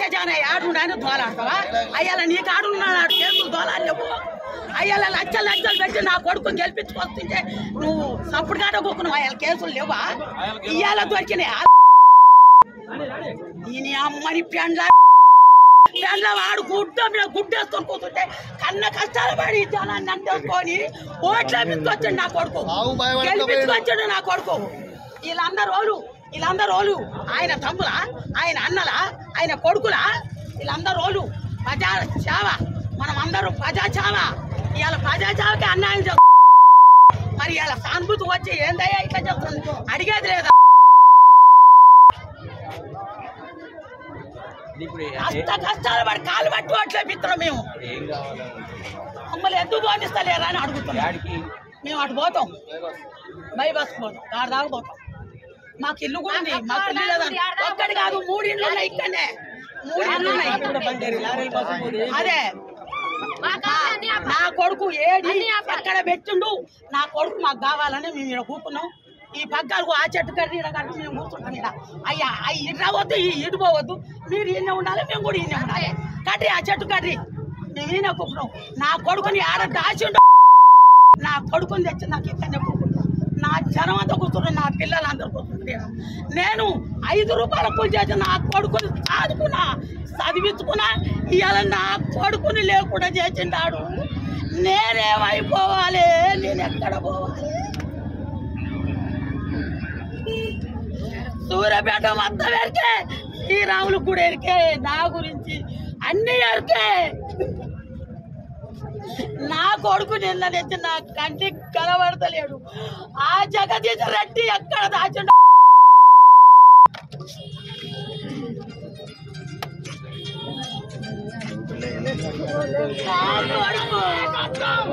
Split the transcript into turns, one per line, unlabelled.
సత్యజాన ఆడుండని దోలాడతావా? అయ్యాల నీకు ఆడున్నాడు కేసులు దోలాలు లేవు. అయ్యాల లచ్చలు లచ్చలు పెట్టి నా కొడుకు గెలిపించుకొస్తుంటే నువ్వు సప్పుడు కాడ కూకున్నావు. అయ్యాల కేసులు లేవా? ఇయ్యాల దొరికినాయి. ఈయన అమ్మని పెండ్ల వాడు గుడ్డేసుకొని కూర్చుంటే కన్న కష్టాలు పడి జనాన్ని అంటేసుకొని ఓట్లు వేపించుకొచ్చాడు నా కొడుకు, గెలిపించుకొచ్చాడు నా కొడుకు. వీళ్ళందరూ ఓలు ఆయన తమ్ములా, ఆయన అన్నలా, ఆయన కొడుకులా, వీళ్ళందరూ ఓలు ప్రజా సేవ. మనం అందరం ప్రజా సేవ. ఇవాళ ప్రజా సేవకి అన్యాయం చేస్తాం. మరి ఇవాళ సానుభూతి వచ్చి ఏందయ్యా ఇట్లా చెప్తుంది అడిగేది లేదా? కష్టాలు పడి కాలు పట్టి ఓట్లు వేపిస్తున్నాం మేము. మమ్మల్ని ఎందుకు పోనిస్తలేరా అని అడుగుతున్నాం. మేము అటు పోతాం, బస్ పోతాం, కారు దాకా పోతాం. మాకు ఇల్లు కూడా ఉంది. మాకు ఇల్లు లేదని ఒక్కటి కాదు, 3 ఇళ్ళు ఉన్నాయి. ఇక్కడనే 3 ఇళ్ళు ఉన్నాయి. అదే నా కొడుకు ఏడి ఎక్కడ పెట్టిండు. నా కొడుకు మాకు కావాలని మేము ఇక్కడ కూర్చున్నాం. ఈ పగ్గాలకు ఆ చెట్టు కట్టి ఇక్కడ కట్టి మేము కూర్చుంటాం. ఇక్కడ అయ్యా ఇటు రావద్దు, ఇటు పోవద్దు, మీరు ఈయన ఉండాలి, మేము కూడా ఈయన ఉండాలి. కట్టి ఆ చెట్టు కట్టి మేము ఈయన కూర్చున్నాం. నా కొడుకుని ఆడ దాచిండు. నా కొడుకుని తెచ్చి నాకు ఇక్కడనే కూర్చుంటాం. నా జనం అంతా కూర్చున్నాను, నా పిల్లలందరూ కూర్చుంటారు. నేను 5 రూపాయల పూజ చేసి నా కొడుకుని చదువుకున్నా, చదివించుకున్నా. ఇవాళ నా కొడుకుని లేకుండా చేసిండాడు. నేనేమైపోవాలి? నేను ఎక్కడ పోవాలి? సూర్యపేట మొత్తం ఎరికే, శ్రీరాములు కూడా ఎరికే, నా గురించి అన్ని ఎరికే. నా కొడుకు నిన్న తెచ్చి నా కంటికి కనబడతలేడు. ఆ జగదీశ రెడ్డి ఎక్కడ దాచిండు?